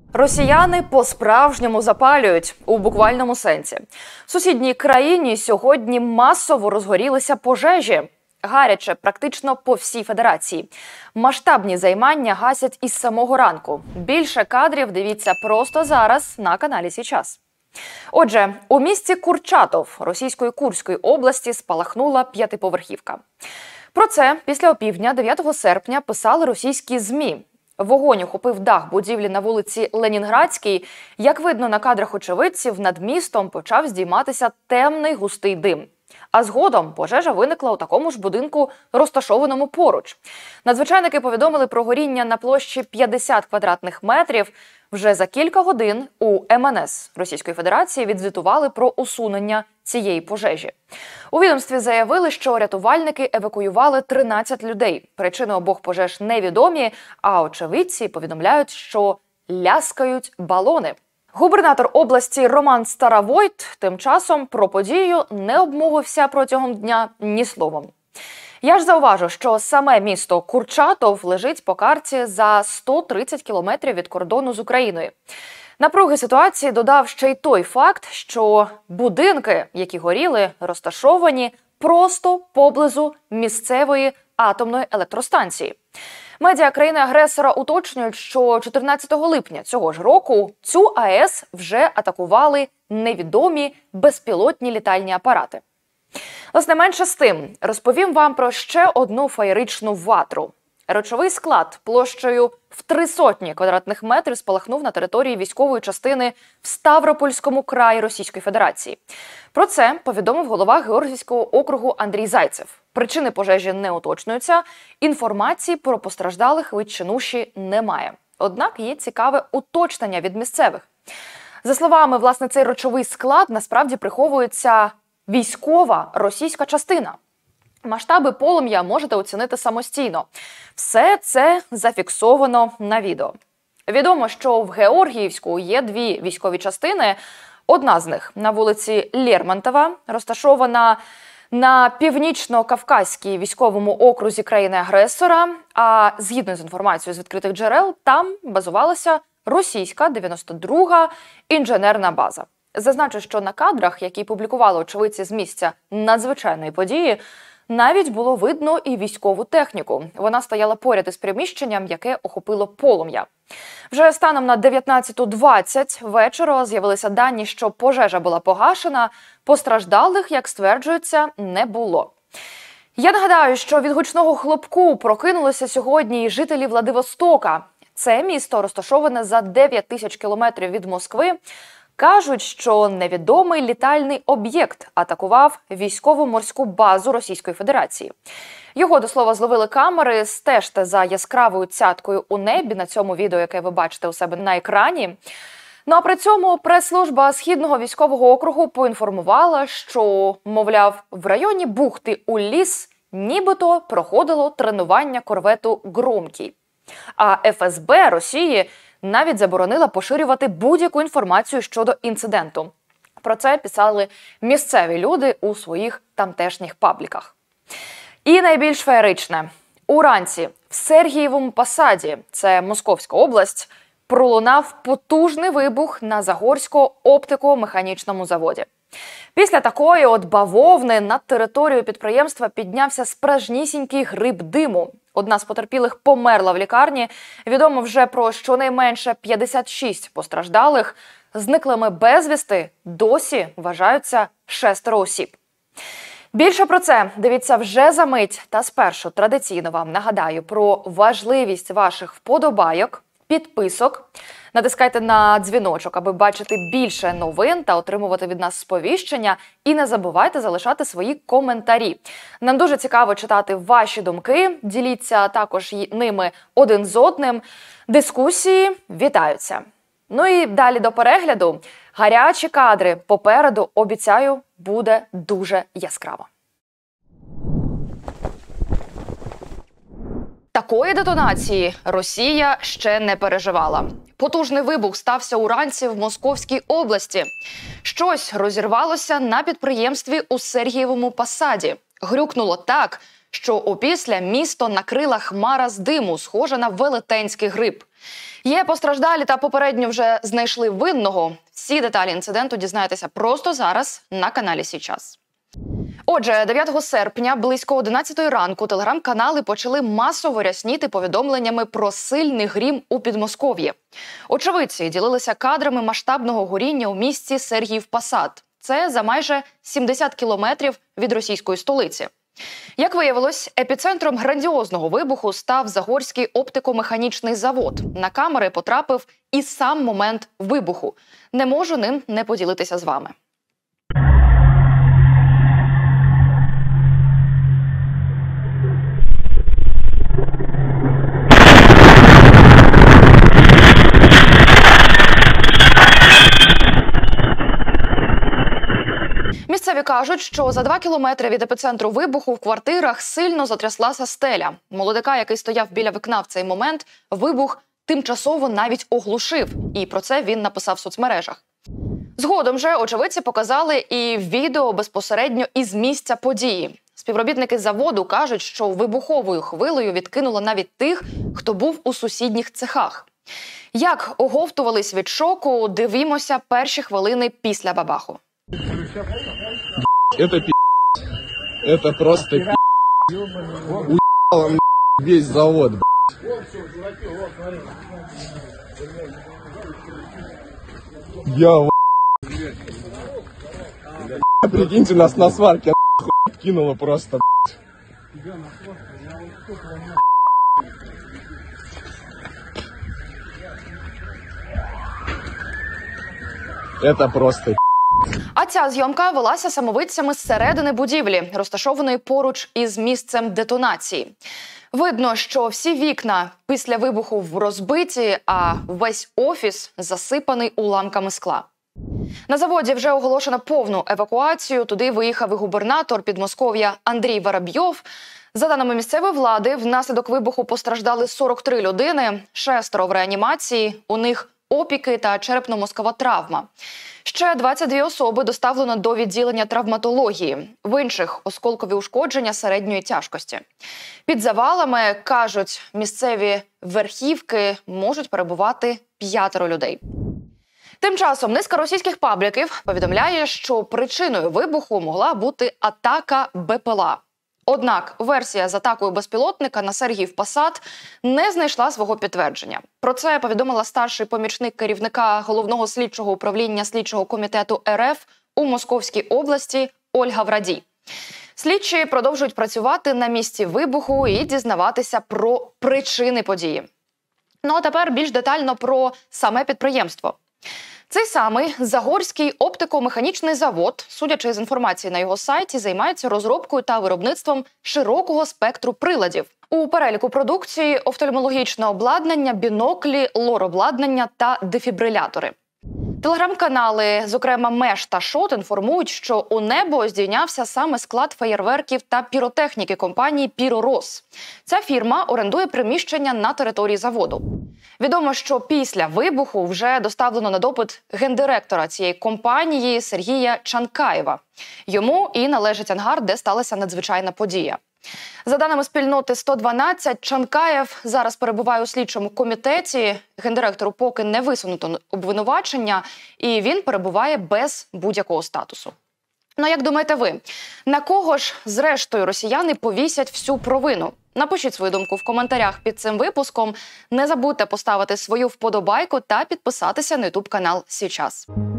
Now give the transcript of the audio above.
Росіяни по-справжньому запалюють у буквальному сенсі. В сусідній країні сьогодні масово розгорілися пожежі. Гаряче практично по всій федерації. Масштабні займання гасять із самого ранку. Більше кадрів дивіться просто зараз на каналі «Січас». Отже, у місті Курчатов Російської Курської області спалахнула п'ятиповерхівка. Про це після опівдня 9 серпня писали російські ЗМІ. Вогонь охопив дах будівлі на вулиці Ленінградській. Як видно на кадрах очевидців, над містом почав здійматися темний густий дим. А згодом пожежа виникла у такому ж будинку, розташованому поруч. Надзвичайники повідомили про горіння на площі 50 квадратних метрів. Вже за кілька годин у МНС Російської Федерації відзвітували про усунення цієї пожежі. У відомстві заявили, що рятувальники евакуювали 13 людей. Причини обох пожеж невідомі, а очевидці повідомляють, що ляскають балони. Губернатор області Роман Старовойт тим часом про подію не обмовився протягом дня ні словом. Я ж зауважу, що саме місто Курчатов лежить по карті за 130 кілометрів від кордону з Україною. Напруги ситуації додав ще й той факт, що будинки, які горіли, розташовані просто поблизу місцевої атомної електростанції. Медіа країни-агресора уточнюють, що 14 липня цього ж року цю АЕС вже атакували невідомі безпілотні літальні апарати. Власне, менше з тим, розповім вам про ще одну феєричну ватру. Речовий склад площею в 300 квадратних метрів спалахнув на території військової частини в Ставропольському краї Російської Федерації. Про це повідомив голова Георгіївського округу Андрій Зайцев. Причини пожежі не уточнюються, інформації про постраждалих від чинуші немає. Однак є цікаве уточнення від місцевих. За словами, власне, цей речовий склад насправді приховується військова російська частина. Масштаби полум'я можете оцінити самостійно. Все це зафіксовано на відео. Відомо, що в Георгіївську є дві військові частини. Одна з них на вулиці Лермонтова, розташована на північно-кавказькій військовому окрузі країни-агресора, а згідно з інформацією з відкритих джерел, там базувалася російська 92-га інженерна база. Зазначу, що на кадрах, які публікували очевидці з місця надзвичайної події, навіть було видно і військову техніку. Вона стояла поряд із приміщенням, яке охопило полум'я. Вже станом на 19:20 вечора з'явилися дані, що пожежа була погашена, постраждалих, як стверджується, не було. Я нагадаю, що від гучного хлопку прокинулися сьогодні і жителі Владивостока. Це місто розташоване за 9 тисяч кілометрів від Москви. Кажуть, що невідомий літальний об'єкт атакував військово-морську базу Російської Федерації. Його, до слова, зловили камери. Стежте за яскравою цяткою у небі на цьому відео, яке ви бачите у себе на екрані. Ну а при цьому прес-служба Східного військового округу поінформувала, що, мовляв, в районі бухти Уліс нібито проходило тренування корвету «Громкий». А ФСБ Росії навіть заборонила поширювати будь-яку інформацію щодо інциденту. Про це писали місцеві люди у своїх тамтешніх пабліках. І найбільш феєричне. Уранці в Сергієвому Посаді, це Московська область, пролунав потужний вибух на Загорському оптико-механічному заводі. Після такої от бавовни над територією підприємства піднявся справжнісінький гриб диму. Одна з потерпілих померла в лікарні. Відомо вже про щонайменше 56 постраждалих. Зниклими безвісти досі вважаються 6 осіб. Більше про це дивіться вже за мить. Та спершу традиційно вам нагадаю про важливість ваших вподобайок, підписок. Натискайте на дзвіночок, аби бачити більше новин та отримувати від нас сповіщення. І не забувайте залишати свої коментарі. Нам дуже цікаво читати ваші думки. Діліться також ними один з одним. Дискусії вітаються. Ну і далі до перегляду. Гарячі кадри попереду, обіцяю, буде дуже яскраво. Такої детонації Росія ще не переживала. Потужний вибух стався уранці в Московській області. Щось розірвалося на підприємстві у Сергієвому Посаді. Грюкнуло так, що опісля місто накрила хмара з диму, схожа на велетенський гриб. Є постраждалі та попередньо вже знайшли винного. Всі деталі інциденту дізнаєтеся просто зараз на каналі «Січас». Отже, 9 серпня близько 11 ранку телеграм-канали почали масово рясніти повідомленнями про сильний грім у Підмосков'ї. Очевидці ділилися кадрами масштабного горіння у місті Сергіїв-Посад. Це за майже 70 кілометрів від російської столиці. Як виявилось, епіцентром грандіозного вибуху став Загорський оптико-механічний завод. На камери потрапив і сам момент вибуху. Не можу ним не поділитися з вами. Місцеві кажуть, що за 2 кілометри від епіцентру вибуху в квартирах сильно затряслася стеля. Молодика, який стояв біля вікна в цей момент, вибух тимчасово навіть оглушив. І про це він написав в соцмережах. Згодом же очевидці показали і відео безпосередньо із місця події. Співробітники заводу кажуть, що вибуховою хвилею відкинуло навіть тих, хто був у сусідніх цехах. Як оговтувались від шоку, дивімося перші хвилини після бабаху. Это пи***. Это просто пи***. Уебало весь завод, Я прикиньте, нас на сварке кинуло просто, Это просто. А ця зйомка велася самовидцями зсередини будівлі, розташованої поруч із місцем детонації. Видно, що всі вікна після вибуху розбиті, а весь офіс засипаний уламками скла. На заводі вже оголошено повну евакуацію. Туди виїхав і губернатор Підмосков'я Андрій Воробйов. За даними місцевої влади, внаслідок вибуху постраждали 43 людини, 6 в реанімації, у них опіки та черепно-мозкова травма. Ще 22 особи доставлено до відділення травматології. В інших – осколкові ушкодження середньої тяжкості. Під завалами, кажуть, місцеві верхівки можуть перебувати 5 людей. Тим часом низка російських пабліків повідомляє, що причиною вибуху могла бути атака БПЛА. Однак версія з атакою безпілотника на Сергіїв-Посад не знайшла свого підтвердження. Про це повідомила старший помічник керівника Головного слідчого управління Слідчого комітету РФ у Московській області Ольга Врадій. Слідчі продовжують працювати на місці вибуху і дізнаватися про причини події. Ну а тепер більш детально про саме підприємство. Цей самий Загорський оптико-механічний завод, судячи з інформації на його сайті, займається розробкою та виробництвом широкого спектру приладів. У переліку продукції – офтальмологічне обладнання, біноклі, лор-обладнання та дефібрилятори. Телеграм-канали, зокрема «Меж» та «Шот», інформують, що у небо здійнявся саме склад феєрверків та піротехніки компанії «Піророс». Ця фірма орендує приміщення на території заводу. Відомо, що після вибуху вже доставлено на допит гендиректора цієї компанії Сергія Чанкаєва. Йому і належить ангар, де сталася надзвичайна подія. За даними спільноти 112, Чанкаєв зараз перебуває у слідчому комітеті. Гендиректору поки не висунуто обвинувачення, і він перебуває без будь-якого статусу. Ну, як думаєте ви, на кого ж, зрештою, росіяни повісять всю провину? Напишіть свою думку в коментарях під цим випуском. Не забудьте поставити свою вподобайку та підписатися на YouTube-канал «Січас».